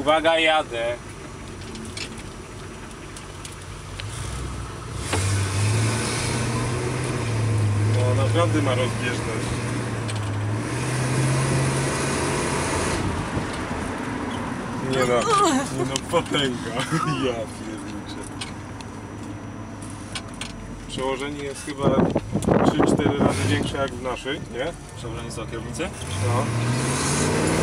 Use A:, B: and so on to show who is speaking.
A: Uwaga, jadę.
B: No naprawdę ma rozbieżność. Nie no, potęga. Ja pierniczę. Przełożenie jest chyba 3-4 razy większe jak w naszej, nie?
C: Przełożenie co, kierownicy?
B: No.